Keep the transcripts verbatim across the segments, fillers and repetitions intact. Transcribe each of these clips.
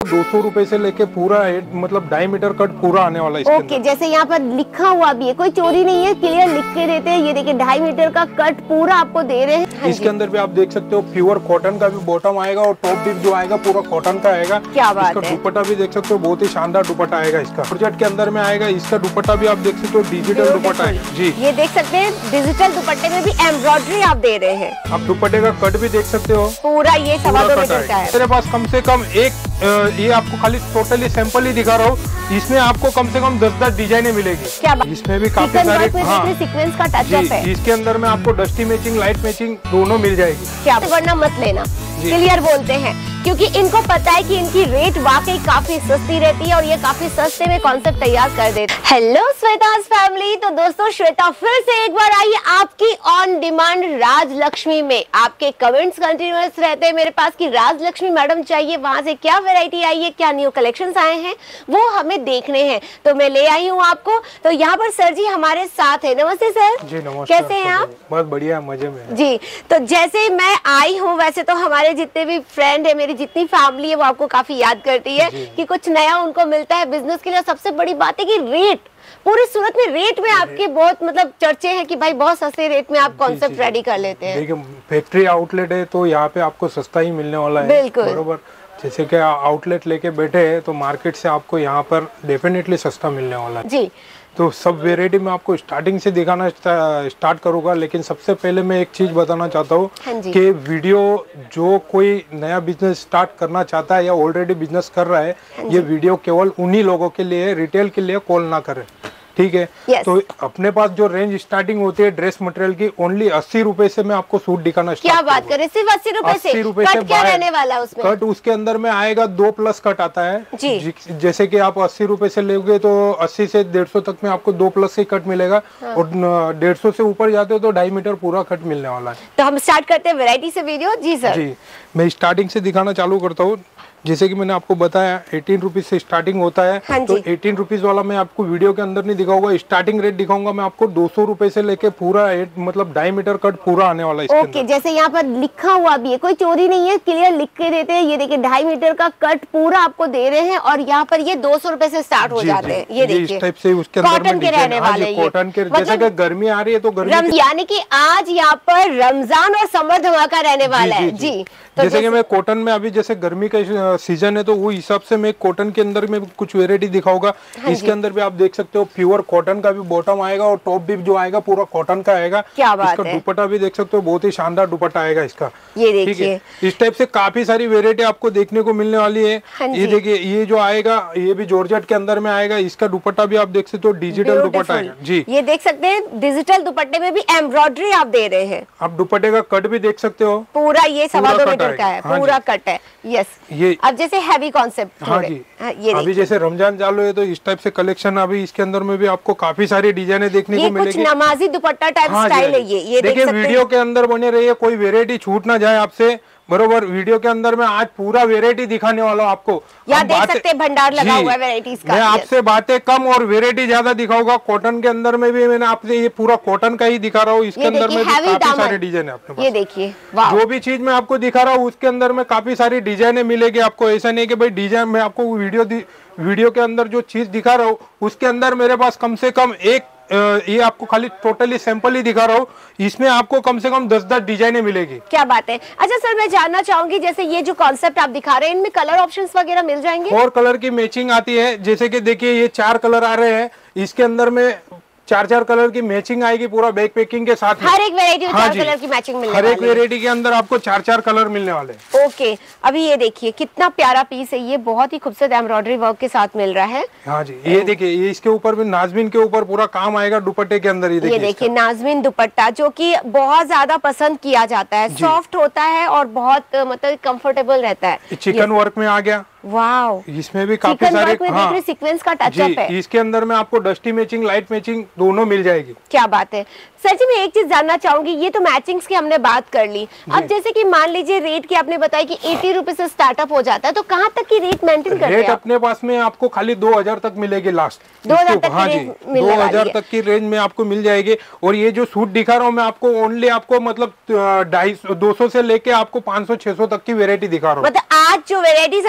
दो सौ रुपए से लेके पूरा मतलब ढाई मीटर कट पूरा आने वाला है इसके ओके, जैसे यहाँ पर लिखा हुआ भी है, कोई चोरी नहीं है, क्लियर लिख के देते हैं। ये देखिए ढाई मीटर का कट पूरा आपको दे रहे हैं। हाँ, इसके अंदर भी आप देख सकते हो प्योर कॉटन का भी बॉटम आएगा और टॉप डिप जो आएगा पूरा कॉटन का आएगा। क्या बात इसका है। दुपट्टा भी देख सकते हो, बहुत ही शानदार दुपट्टा आएगा इसका। प्रोजेक्ट के अंदर में आएगा। इसका दुपट्टा भी आप देख सकते हो, डिजिटल दुपट्टा है जी। ये देख सकते हैं डिजिटल दुपट्टे में भी एम्ब्रॉयडरी आप दे रहे हैं। आप दुपट्टे का कट भी देख सकते हो, पूरा ये सवा दो मीटर का है। मेरे पास कम से कम एक ये आपको खाली टोटली सैंपल ही दिखा रहा हूँ। इसमें आपको कम से कम दस दस डिजाइने मिलेगी। क्या बात? इसमें भी काफी सारे हाँ, सीक्वेंस का टचअप है। इसके अंदर में आपको डस्टी मैचिंग, लाइट मैचिंग दोनों मिल जाएगी। क्या वरना मत लेना, क्लियर बोलते हैं, क्योंकि इनको पता है कि इनकी रेट वाकई काफी सस्ती रहती है और ये काफी सस्ते में कॉन्सेप्ट तैयार कर देते हैं। हेलो श्वेताज फैमिली, तो दोस्तों श्वेता फिर से एक बार आई है आपकी ऑन डिमांड राजलक्ष्मी में। आपके कमेंट्स कंटिन्यूअस रहते हैं मेरे पास कि राजलक्ष्मी मैडम चाहिए, वहां से क्या वैरायटी आई है, क्या न्यू कलेक्शंस आए हैं, वो हमें देखने हैं। तो मैं ले आई हूँ आपको। तो यहाँ पर सर जी हमारे साथ है। नमस्ते सर जी। नमस्ते। कैसे हैं आप? बहुत बढ़िया, मजे में जी। तो जैसे मैं आई हूँ, वैसे तो हमारे जितने भी फ्रेंड है, मेरी जितनी फैमिली है, वो आपको काफी याद करती है कि कुछ नया उनको मिलता है बिजनेस के लिए। सबसे बड़ी बात है कि रेट, पूरी सूरत में रेट में आपके बहुत मतलब चर्चे हैं कि भाई बहुत सस्ते रेट में आप कॉन्सेप्ट रेडी कर लेते हैं। देखिए फैक्ट्री आउटलेट है तो यहाँ पे आपको सस्ता ही मिलने वाला है। बिल्कुल बरोबर। जैसे कि आउटलेट लेके बैठे हैं तो मार्केट से आपको यहाँ पर डेफिनेटली सस्ता मिलने वाला है जी। तो सब वेराइटी में आपको स्टार्टिंग से दिखाना स्टार्ट करूंगा। लेकिन सबसे पहले मैं एक चीज बताना चाहता हूँ कि वीडियो जो कोई नया बिजनेस स्टार्ट करना चाहता है या ऑलरेडी बिजनेस कर रहा है, ये वीडियो केवल उन्हीं लोगों के लिए, रिटेल के लिए कॉल ना करें, ठीक है। yes. तो अपने पास जो रेंज स्टार्टिंग होती है ड्रेस मटेरियल की, ओनली अस्सी रुपए से मैं आपको सूट दिखाना स्टार्ट क्या बात करें, सिर्फ अस्सी रुपए से? अस्सी रुपए से क्या रहने वाला है उसमें? कट उसके अंदर में आएगा, दो प्लस कट आता है जी। जैसे कि आप अस्सी रुपए से लोगे तो अस्सी से डेढ़ सौ तक में आपको दो प्लस ही कट मिलेगा। हाँ। और डेढ़ सौ से ऊपर जाते हो तो ढाई मीटर पूरा कट मिलने वाला है। तो हम स्टार्ट करते हैं वैरायटी से वीडियो। जी सर। जी, मैं स्टार्टिंग से दिखाना चालू करता हूँ। जैसे कि मैंने आपको बताया एटीन रुपीज से स्टार्टिंग होता है। हाँ तो एटीन रुपीज वाला मैं आपको वीडियो के अंदर नहीं दिखाऊंगा, स्टार्टिंग रेट दिखाऊंगा मैं आपको दो सौ रुपए से लेके पूरा मतलब ढाई मीटर कट पूरा आने वाला है। ओके, जैसे यहाँ पर लिखा हुआ भी है, कोई चोरी नहीं है, क्लियर लिख के देते हैं। ये देखिए ढाई मीटर का कट पूरा आपको दे रहे हैं और यहाँ पर ये दो सौ रुपए से स्टार्ट हो जाते हैं। ये देखिए इस टाइप से उसके अंदर कॉटन के रहने वाले, कॉटन के, जैसे कि गर्मी आ रही है तो गर्मी, यानी कि आज यहाँ पर रमजान और समर धमाका रहने वाला है। जी। तो जैसे कि मैं कॉटन में अभी जैसे गर्मी का सीजन है तो वो हिसाब से मैं कॉटन के अंदर में कुछ वेरायटी दिखाऊंगा। हाँ, इसके अंदर भी आप देख सकते हो प्योर कॉटन का भी बॉटम आएगा और टॉप भी जो आएगा पूरा कॉटन का आएगा। क्या बात इसका है। दुपट्टा भी देख सकते हो, बहुत ही शानदार दुपट्टा आएगा इसका। ये देखिए इस टाइप से काफी सारी वेरायटी आपको देखने को मिलने वाली है। हाँ, ये देखिए ये जो आएगा ये भी जॉर्जेट के अंदर में आएगा। इसका दुपट्टा भी आप देख सकते हो, डिजिटल दुपट्टा आएगा जी। ये देख सकते हैं डिजिटल दुपट्टे में भी एम्ब्रॉयडरी आप दे रहे हैं। आप दुपट्टे का कट भी देख सकते हो, पूरा ये सवा दो मीटर का है, पूरा कट है। यस। ये अब जैसे हैवी कॉन्सेप्ट। हाँ जी। हाँ, ये अभी जैसे रमजान चालू है तो इस टाइप से कलेक्शन अभी इसके अंदर में भी आपको काफी सारी डिजाइने देखने को मिलेगी। कुछ नमाजी दुपट्टा टाइप स्टाइल है ये। ये देखिए वीडियो के अंदर बने रहिए, कोई वेरायटी छूट ना जाए आपसे। बरोबर, वीडियो के अंदर मैं आज पूरा वेरायटी दिखाने वाला हूँ आपको। यहाँ देख सकते हैं भंडार लगा हुआ है वैरायटीज का। मैं आपसे बातें कम और वेरायटी ज्यादा दिखाऊंगा। कॉटन के अंदर में भी मैंने आपसे ये पूरा कॉटन का ही दिखा रहा हूँ। इसके अंदर में भी काफी सारे डिजाइन है अपने पास। ये देखिए जो भी चीज मैं आपको दिखा रहा हूँ उसके अंदर में काफी सारी डिजाइने मिलेगी आपको। ऐसा नहीं कि भाई डिजाइन मैं आपको वीडियो वीडियो के अंदर जो चीज दिखा रहा हूँ उसके अंदर मेरे पास कम से कम एक ये आपको खाली टोटली सैंपल ही दिखा रहा हूँ। इसमें आपको कम से कम दस दस डिजाइने मिलेगी। क्या बात है। अच्छा सर, मैं जानना चाहूंगी जैसे ये जो कॉन्सेप्ट आप दिखा रहे हैं इनमें कलर ऑप्शंस वगैरह मिल जाएंगे? फोर कलर की मैचिंग आती है। जैसे कि देखिए ये चार कलर आ रहे हैं, इसके अंदर में चार चार कलर की मैचिंग आएगी पूरा बैक पैकिंग के साथ में। हर एक वेरायटी में हाँ चार कलर की मैचिंग मिलने हर एक वेरायटी के अंदर आपको चार चार कलर मिलने वाले। ओके, अभी ये देखिए कितना प्यारा पीस है, ये बहुत ही खूबसूरत एम्ब्रॉयडरी वर्क के साथ मिल रहा है। हाँ जी, ये देखिए ये इसके ऊपर भी नाजमीन के ऊपर पूरा काम आएगा दुपट्टे के अंदर। ये देखिए नाजमीन दुपट्टा जो कि बहुत ज्यादा पसंद किया जाता है, सॉफ्ट होता है और बहुत मतलब कंफर्टेबल रहता है। चिकन वर्क में आ गया। वाओ, इसमें भी काफी सारे हाँ, सीक्वेंस का टचअप है। इसके अंदर में आपको डस्टी मैचिंग, लाइट मैचिंग दोनों मिल जाएगी। क्या बात है। सर जी मैं एक चीज जानना चाहूंगी, ये तो मैचिंग्स की हमने बात कर ली, अब जैसे कि मान लीजिए रेट की आपने बताया कि अस्सी रुपए से स्टार्टअप हो जाता है, तो कहाँ तक की रेट मेंटेन करते हैं? रेट अपने पास में आपको खाली दो हजार तक मिलेगी लास्ट। दो हजार तक हाँ जी, दो हजार तक की रेंज में आपको मिल जाएगी। और ये जो सूट दिखा रहा हूँ मैं आपको ओनली आपको मतलब ढाई सौ दो सौ से लेके आपको पाँच सौ छह सौ तक की वेरायटी दिखा रहा हूँ। मतलब आज जो वेरायटीज हम देख रहे हैं वो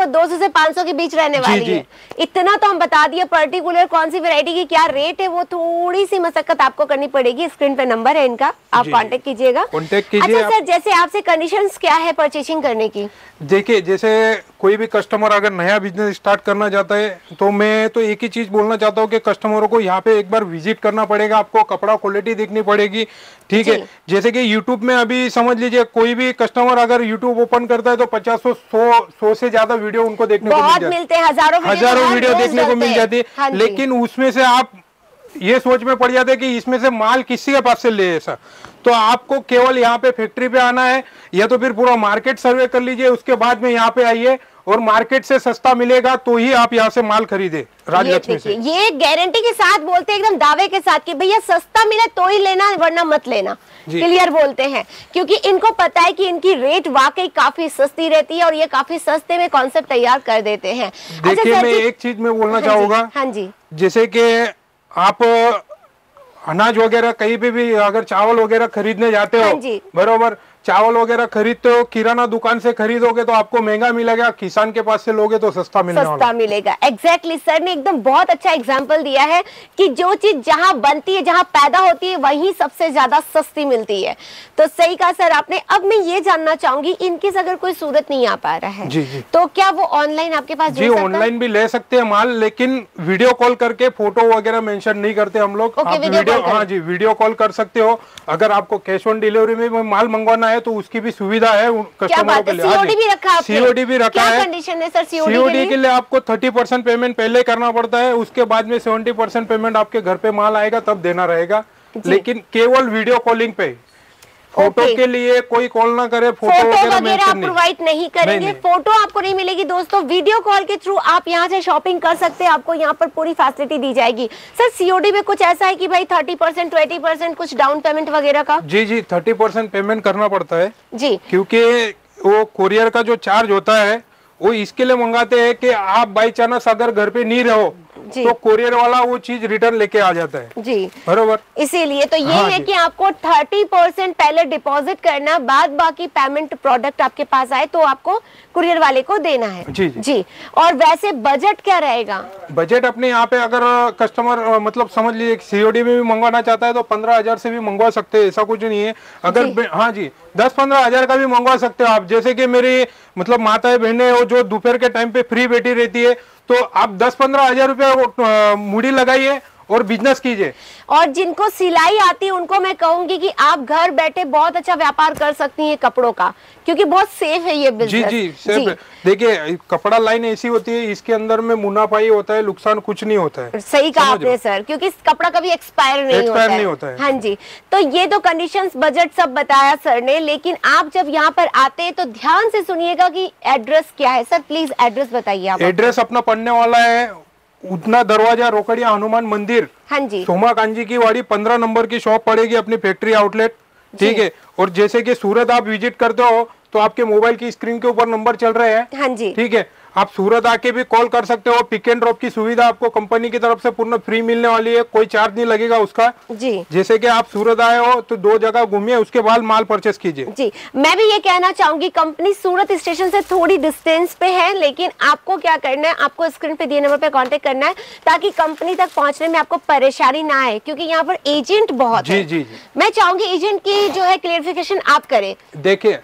दो सौ से पाँच सौ के बीच रहने वाली है। इतना तो हम बता दिए, पर्टिकुलर कौन सी वैरायटी की क्या रेट है वो थोड़ी सी मशक्कत आपको करनी पड़ेगी। स्क्रीन पे नंबर है इनका, आप कांटेक्ट कीजिएगा। कांटेक्ट कीजिए। अच्छा सर, जैसे आपसे कंडीशंस क्या है परचेसिंग करने की? देखिए, जैसे कोई भी कस्टमर अगर नया बिजनेस स्टार्ट करना चाहता है तो मैं तो एक ही चीज बोलना चाहता हूँ कि कस्टमरों को यहाँ पे एक बार विजिट करना पड़ेगा, आपको कपड़ा क्वालिटी देखनी पड़ेगी, ठीक है। जैसे कि यूट्यूब में अभी समझ लीजिए कोई भी कस्टमर अगर यूट्यूब ओपन करता है तो पचास सौ सौ से ज्यादा वीडियो उनको देखने को मिल मिलते हैं, हजारों हजारों वीडियो देखने को मिल जाती है, लेकिन उसमें से आप ये सोच में पड़ जाते कि इसमें से माल किसी के पास से ले ऐसा। तो आपको केवल यहाँ पे फैक्ट्री पे आना है या तो फिर पूरा मार्केट सर्वे कर लीजिए, उसके बाद में यहाँ पे आइए और मार्केट से सस्ता मिलेगा तो ही आप यहाँ से माल खरीदे राजलक्ष्मी से। ये गारंटी के साथ बोलते हैं, एकदम दावे के साथ कि भैया सस्ता मिले तो ही लेना वरना मत लेना, क्लियर बोलते हैं। क्योंकि इनको पता है कि इनकी रेट वाकई काफी सस्ती रहती है और ये काफी सस्ते में कॉन्सेप्ट तैयार कर देते हैं। देखिए, मैं एक चीज में बोलना चाहूंगा, हाँ जी, जैसे कि आप अनाज वगैरह कहीं पे भी अगर चावल वगैरह खरीदने जाते हो, बरोबर, चावल वगैरह खरीदते हो, किराना दुकान से खरीदोगे तो आपको महंगा मिलेगा, किसान के पास से लोगे तो सस्ता मिलने वाला। सस्ता मिलेगा, एग्जैक्टली। सर ने एकदम बहुत अच्छा एग्जांपल दिया है कि जो चीज जहां बनती है, जहां पैदा होती है, वहीं सबसे ज्यादा सस्ती मिलती है। तो सही कहा सर आपने। अब मैं ये जानना चाहूंगी, इनकेस अगर कोई सूरत नहीं आ पा रहा है, जी जी, तो क्या वो ऑनलाइन आपके पास? जी, ऑनलाइन भी ले सकते हैं माल, लेकिन वीडियो कॉल करके, फोटो वगैरह मेंशन नहीं करते हम लोग। आप वीडियो, हाँ जी, वीडियो कॉल कर सकते हो। अगर आपको कैश ऑन डिलीवरी में माल मंगवाना है तो उसकी भी सुविधा है कस्टमरों के लिए। सीओडी भी रखा है? सीओडी भी रखा है। क्या कंडीशन है सर सीओडी के लिए? के लिए आपको तीस परसेंट पेमेंट पहले करना पड़ता है, उसके बाद में सत्तर परसेंट पेमेंट आपके घर पे माल आएगा तब देना रहेगा, लेकिन केवल वीडियो कॉलिंग पे। फोटो के लिए कोई कॉल ना करे, फोटो, फोटो वगैरह आप प्रोवाइड नहीं करेंगे, नहीं, नहीं। फोटो आपको नहीं मिलेगी दोस्तों। वीडियो कॉल के थ्रू आप यहाँ से शॉपिंग कर सकते हैं, आपको यहाँ पर पूरी फैसिलिटी दी जाएगी। सर सीओडी में कुछ ऐसा है कि भाई तीस परसेंट, बीस परसेंट कुछ डाउन पेमेंट वगैरह का? जी जी, तीस परसेंट पेमेंट करना पड़ता है जी, क्योंकि वो कोरियर का जो चार्ज होता है वो इसके लिए मंगाते हैं कि आप बाई चांस अगर घर पे नहीं रहो तो कोरियर वाला वो चीज रिटर्न लेके आ जाता है जी, बरोबर। इसीलिए तो ये हाँ है कि आपको तीस परसेंट पहले डिपॉजिट करना, बाद बाकी पेमेंट प्रोडक्ट आपके पास आए तो आपको कुरियर वाले को देना है। जी जी, जी। और वैसे बजट क्या रहेगा? बजट अपने यहाँ पे अगर कस्टमर मतलब समझ लीजिए सीओडी में भी मंगवाना चाहता है तो पंद्रह हजार से भी मंगवा सकते हैं, ऐसा कुछ नहीं है। अगर हाँ जी, दस पंद्रह हजार का भी मंगवा सकते हो आप। जैसे कि मेरी मतलब माताएं बहनें हो जो दोपहर के टाइम पे फ्री बैठी रहती है, तो आप दस पंद्रह हजार रुपया मूडी लगाइए और बिजनेस कीजिए। और जिनको सिलाई आती है उनको मैं कहूंगी कि आप घर बैठे बहुत अच्छा व्यापार कर सकती हैं कपड़ों का, क्योंकि बहुत सेफ है ये बिजनेस। जी जी, सेफ है। देखिए, कपड़ा लाइन ऐसी होती है, इसके अंदर में मुनाफा ही होता है, नुकसान कुछ नहीं होता है। सही कहा आपने सर, क्योंकि कपड़ा कभी एक्सपायर नहीं, एक्सपायर नहीं होता है। हाँ जी, तो ये तो कंडीशंस, बजट सब बताया सर ने, लेकिन आप जब यहाँ पर आते हैं तो ध्यान से सुनिएगा कि एड्रेस क्या है। सर प्लीज एड्रेस बताइए आप। एड्रेस अपना पड़ने वाला है उतना दरवाजा, रोकड़िया हनुमान मंदिर, हाँ जी, सोमा कांजी की वाड़ी, पंद्रह नंबर की शॉप पड़ेगी अपनी फैक्ट्री आउटलेट, ठीक है। और जैसे कि सूरत आप विजिट करते हो तो आपके मोबाइल की स्क्रीन के ऊपर नंबर चल रहे हैं, हाँ जी, ठीक है। आप सूरत आके भी कॉल कर सकते हो। पिक एंड ड्रॉप की सुविधा आपको कंपनी की तरफ से पूर्ण फ्री मिलने वाली है, कोई चार्ज नहीं लगेगा उसका जी। जैसे कि आप सूरत आए हो तो दो जगह घूमिए, उसके बाद माल परचेस कीजिए जी। मैं भी ये कहना चाहूंगी, कंपनी सूरत स्टेशन से थोड़ी डिस्टेंस पे है, लेकिन आपको क्या करना है, आपको स्क्रीन पे दिए नंबर पे कांटेक्ट करना है ताकि कंपनी तक पहुंचने में आपको परेशानी ना आए, क्योंकि यहाँ पर एजेंट बहुत जी, है जी, जी। मैं चाहूंगी एजेंट की जो है क्लियरिफिकेशन आप करें। देखिए,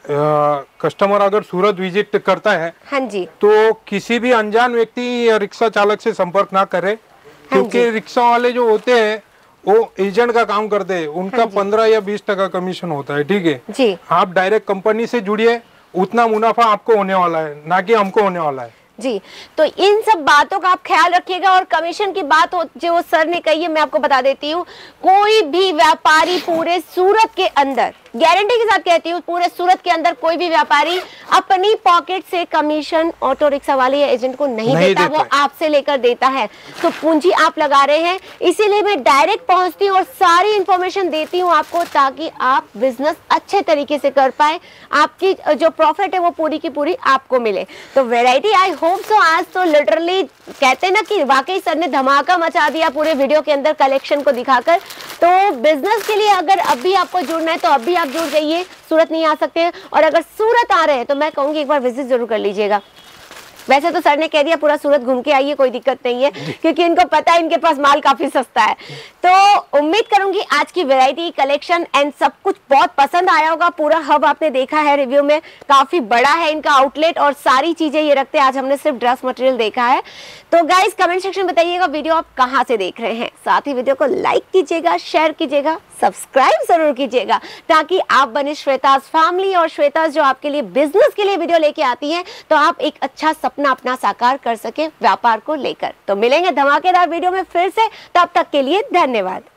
कस्टमर अगर सूरत विजिट करता है, हाँ जी, तो किसी भी अनजान व्यक्ति या रिक्शा चालक से संपर्क ना करे, क्योंकि हाँ रिक्शा वाले जो होते हैं वो एजेंट का काम करते हैं, उनका हाँ पंद्रह या बीस टका कमीशन होता है, ठीक है जी। आप डायरेक्ट कंपनी से जुड़िए, उतना मुनाफा आपको होने वाला है, ना कि हमको होने वाला है जी। तो इन सब बातों का आप ख्याल रखिएगा। और कमीशन की बात हो जो सर ने कही है, मैं आपको बता देती हूँ, कोई भी व्यापारी पूरे सूरत के अंदर, गारंटी के साथ कहती हूँ, पूरे सूरत के अंदर कोई भी व्यापारी अपनी पॉकेट से कमीशन ऑटो रिक्शा वाले या एजेंट को नहीं, नहीं देता, वो आपसे लेकर देता है। तो पूंजी आप लगा रहे हैं, इसीलिए मैं डायरेक्ट पहुंचती हूँ और सारी इंफॉर्मेशन देती हूँ आपको, ताकि आप बिजनेस अच्छे तरीके से कर पाए, आपकी जो प्रॉफिट है वो पूरी की पूरी आपको मिले। तो वेराइटी आई होप सो, आज तो लिटरली कहते ना कि वाकई सर ने धमाका मचा दिया पूरे वीडियो के अंदर कलेक्शन को दिखाकर। तो बिजनेस के लिए अगर अभी आपको जुड़ना है तो अभी आप जुड़ जाइए, सूरत नहीं आ सकते हैं, और अगर सूरत आ रहे हैं तो मैं कहूंगी एक बार विजिट जरूर कर लीजिएगा। वैसे तो सर ने कह दिया पूरा सूरत घूम के आइए, कोई दिक्कत नहीं है, क्योंकि इनको पता है इनके पास माल काफी सस्ता है। तो उम्मीद करूंगी आज की वैरायटी, कलेक्शन एंड सब कुछ बहुत पसंद आया होगा। पूरा हब आपने देखा है रिव्यू में, काफी बड़ा है इनका आउटलेट और सारी चीजें ये रखते हैं। आज हमने सिर्फ ड्रेस मटेरियल देखा है। तो गाइस कमेंट सेक्शन बताइएगा वीडियो आप कहां से देख रहे हैं, साथ ही वीडियो को लाइक कीजिएगा, शेयर कीजिएगा, सब्सक्राइब जरूर कीजिएगा, ताकि आप बने श्वेताज फैमिली। और श्वेताज जो आपके लिए बिजनेस के लिए वीडियो लेके आती है, तो आप एक अच्छा सपना अपना साकार कर सके व्यापार को लेकर। तो मिलेंगे धमाकेदार वीडियो में फिर से, तब तक के लिए धन्यवाद।